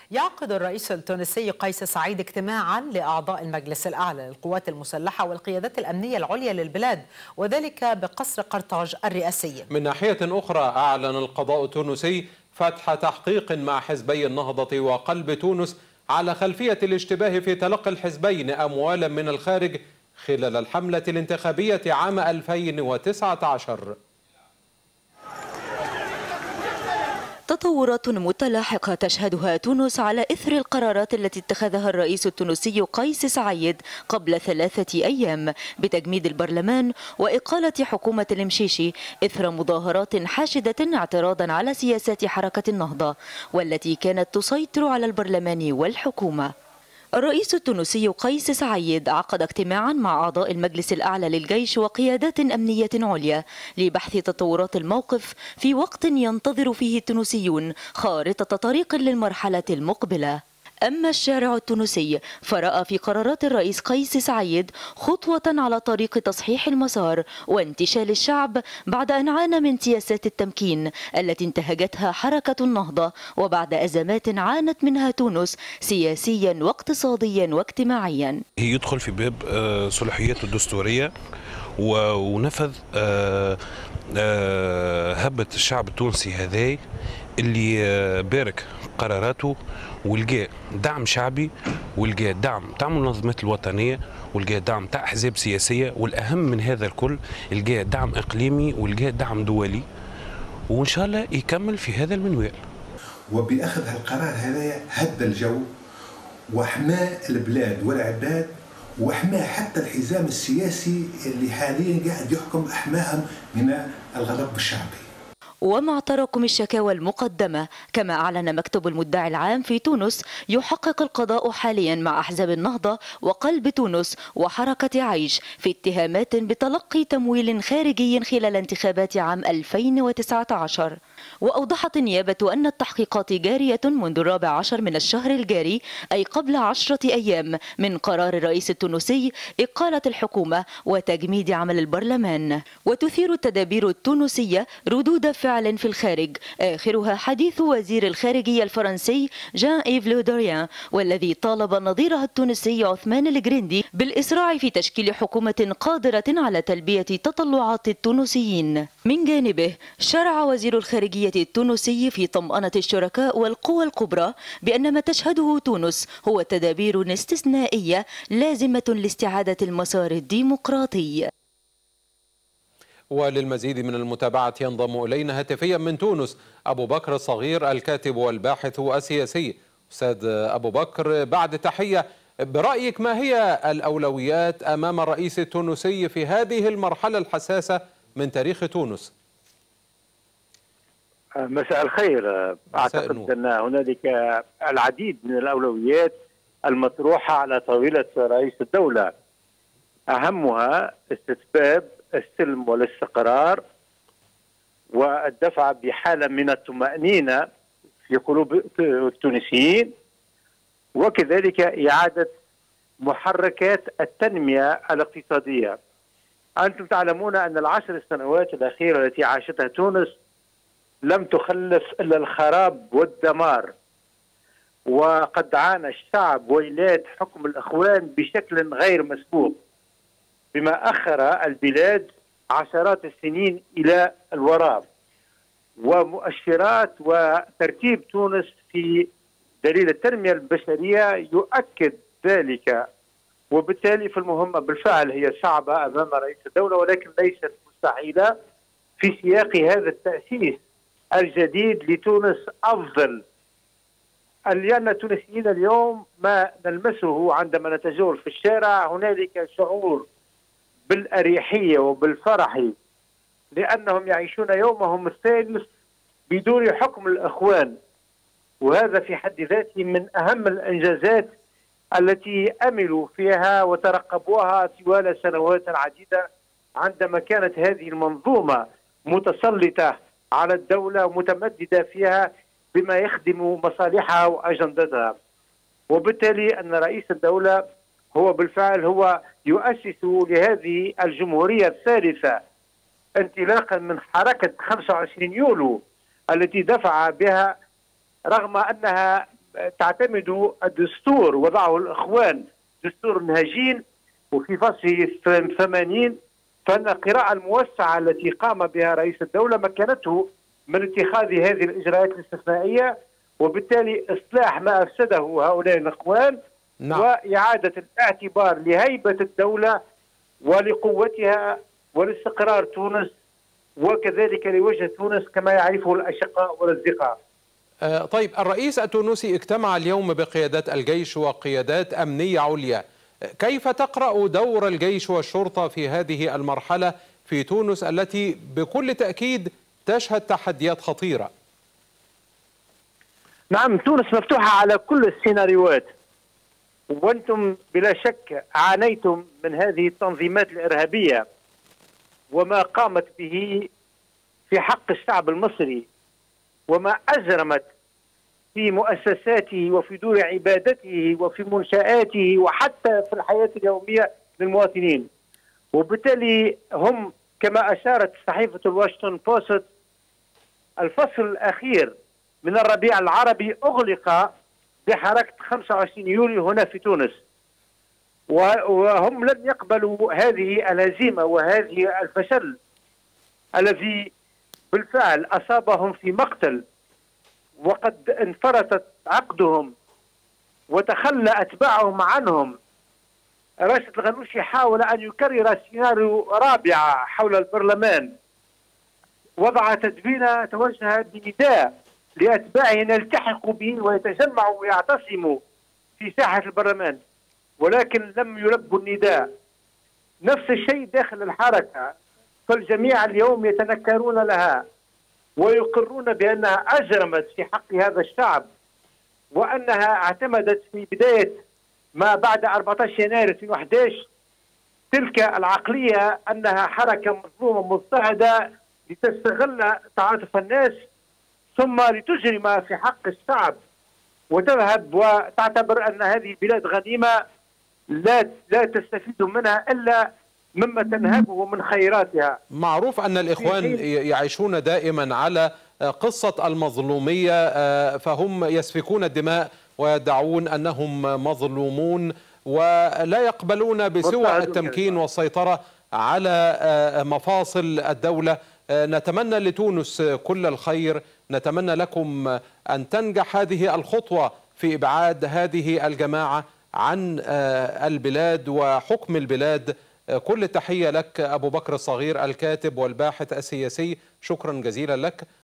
يعقد الرئيس التونسي قيس سعيد اجتماعا لأعضاء المجلس الأعلى للقوات المسلحة والقيادات الأمنية العليا للبلاد، وذلك بقصر قرطاج الرئاسي. من ناحية أخرى، أعلن القضاء التونسي فتح تحقيق مع حزبي النهضة وقلب تونس على خلفية الاشتباه في تلقي الحزبين أموالا من الخارج خلال الحملة الانتخابية عام 2019. تطورات متلاحقة تشهدها تونس على إثر القرارات التي اتخذها الرئيس التونسي قيس سعيد قبل 3 أيام بتجميد البرلمان وإقالة حكومة المشيشي إثر مظاهرات حاشدة اعتراضا على سياسات حركة النهضة والتي كانت تسيطر على البرلمان والحكومة. الرئيس التونسي قيس سعيد عقد اجتماعا مع أعضاء المجلس الأعلى للجيش وقيادات أمنية عليا لبحث تطورات الموقف في وقت ينتظر فيه التونسيون خارطة طريق للمرحلة المقبلة. أما الشارع التونسي فرأى في قرارات الرئيس قيس سعيد خطوة على طريق تصحيح المسار وانتشال الشعب بعد أن عانى من سياسات التمكين التي انتهجتها حركة النهضة وبعد أزمات عانت منها تونس سياسيا واقتصاديا واجتماعيا. يدخل في باب صلاحياته الدستورية ونفذ هبة الشعب التونسي هذا اللي بارك قراراته ولقى دعم شعبي ولقى دعم تاع المنظمات الوطنيه ولقى دعم تاع احزاب سياسيه، والاهم من هذا الكل لقى دعم اقليمي ولقى دعم دولي، وان شاء الله يكمل في هذا المنوال. وباخذ هالقرار هذا هدى الجو وحمى البلاد والعباد وحمى حتى الحزام السياسي اللي حاليا قاعد يحكم، احماهم من الغضب الشعبي. ومع تراكم الشكاوى المقدمة كما أعلن مكتب المدعي العام في تونس يحقق القضاء حاليا مع أحزاب النهضة وقلب تونس وحركة عيش في اتهامات بتلقي تمويل خارجي خلال انتخابات عام 2019. وأوضحت النيابة أن التحقيقات جارية منذ 14 من الشهر الجاري، أي قبل 10 أيام من قرار الرئيس التونسي إقالة الحكومة وتجميد عمل البرلمان. وتثير التدابير التونسية ردود فعل في الخارج، آخرها حديث وزير الخارجية الفرنسي جان إيف لو دريان، والذي طالب نظيره التونسي عثمان الجريندي بالإسراع في تشكيل حكومة قادرة على تلبية تطلعات التونسيين. من جانبه شرع وزير الخارجية التونسي في طمأنة الشركاء والقوى الكبرى بأن ما تشهده تونس هو تدابير استثنائية لازمة لاستعادة المسار الديمقراطي. وللمزيد من المتابعة ينضم إلينا هاتفيا من تونس أبو بكر الصغير الكاتب والباحث السياسي. أستاذ أبو بكر، بعد تحية، برأيك ما هي الأولويات أمام الرئيس التونسي في هذه المرحلة الحساسة من تاريخ تونس؟ مساء الخير. أعتقد أن هنالك العديد من الأولويات المطروحة على طاولة رئيس الدولة، أهمها استتباب السلم والاستقرار والدفع بحالة من الطمأنينة في قلوب التونسيين، وكذلك إعادة محركات التنمية الاقتصادية. أنتم تعلمون أن العشر السنوات الأخيرة التي عاشتها تونس لم تخلف إلا الخراب والدمار، وقد عانى الشعب ويلات حكم الإخوان بشكل غير مسبوق، بما أخر البلاد عشرات السنين إلى الوراء. ومؤشرات وترتيب تونس في دليل التنمية البشرية يؤكد ذلك، وبالتالي فالمهمة بالفعل هي صعبة أمام رئيس الدولة، ولكن ليست مستحيلة في سياق هذا التأسيس الجديد لتونس أفضل. لأن التونسيين اليوم ما نلمسه عندما نتجول في الشارع هنالك شعور بالأريحية وبالفرح، لأنهم يعيشون يومهم الثالث بدون حكم الإخوان، وهذا في حد ذاته من أهم الإنجازات التي أملوا فيها وترقبوها طوال سنوات عديدة، عندما كانت هذه المنظومة متسلطة على الدولة ومتمددة فيها بما يخدم مصالحها وأجندتها. وبالتالي أن رئيس الدولة هو بالفعل هو يؤسس لهذه الجمهورية الثالثة انطلاقا من حركة 25 يوليو التي دفع بها رغم أنها تعتمد الدستور وضعه الإخوان دستور نهجين، وفي فصله 80 فإن القراءة الموسعة التي قام بها رئيس الدولة مكنته من اتخاذ هذه الإجراءات الاستثنائية، وبالتالي إصلاح ما أفسده هؤلاء الإخوان. نعم. وإعادة الاعتبار لهيبة الدولة ولقوتها ولاستقرار تونس، وكذلك لوجه تونس كما يعرفه الأشقاء والأصدقاء. طيب، الرئيس التونسي اجتمع اليوم بقيادات الجيش وقيادات أمنية عليا، كيف تقرأ دور الجيش والشرطة في هذه المرحلة في تونس التي بكل تأكيد تشهد تحديات خطيرة؟ نعم، تونس مفتوحة على كل السيناريوهات، وأنتم بلا شك عانيتم من هذه التنظيمات الإرهابية وما قامت به في حق الشعب المصري، وما أجرمت في مؤسساته وفي دور عبادته وفي منشآته وحتى في الحياة اليومية للمواطنين. وبالتالي هم كما أشارت صحيفة الواشنطن بوست، الفصل الأخير من الربيع العربي أغلق بحركة 25 يوليو هنا في تونس، وهم لم يقبلوا هذه الهزيمة وهذه الفشل الذي بالفعل أصابهم في مقتل، وقد انفرطت عقدهم وتخلى أتباعهم عنهم. راشد الغنوشي حاول أن يكرر سيناريو رابعة حول البرلمان، وضع تدوينة توجه بنداء لأتباعه أن يلتحقوا به ويتجمعوا ويعتصموا في ساحة البرلمان، ولكن لم يلبوا النداء. نفس الشيء داخل الحركة، فالجميع اليوم يتنكرون لها ويقرون بأنها أجرمت في حق هذا الشعب، وأنها اعتمدت في بداية ما بعد 14 يناير 2011 تلك العقلية أنها حركة مظلومة مضطهدة لتستغل تعاطف الناس ثم لتجرم في حق الشعب وتذهب وتعتبر أن هذه البلاد غنيمة لا تستفيد منها إلا مما تنهبه من خيراتها. معروف أن الإخوان يعيشون دائما على قصة المظلومية، فهم يسفكون الدماء ويدعون أنهم مظلومون ولا يقبلون بسوى التمكين والسيطرة على مفاصل الدولة. نتمنى لتونس كل الخير، نتمنى لكم أن تنجح هذه الخطوة في إبعاد هذه الجماعة عن البلاد وحكم البلاد. كل تحية لك أبو بكر الصغير الكاتب والباحث السياسي، شكرا جزيلا لك.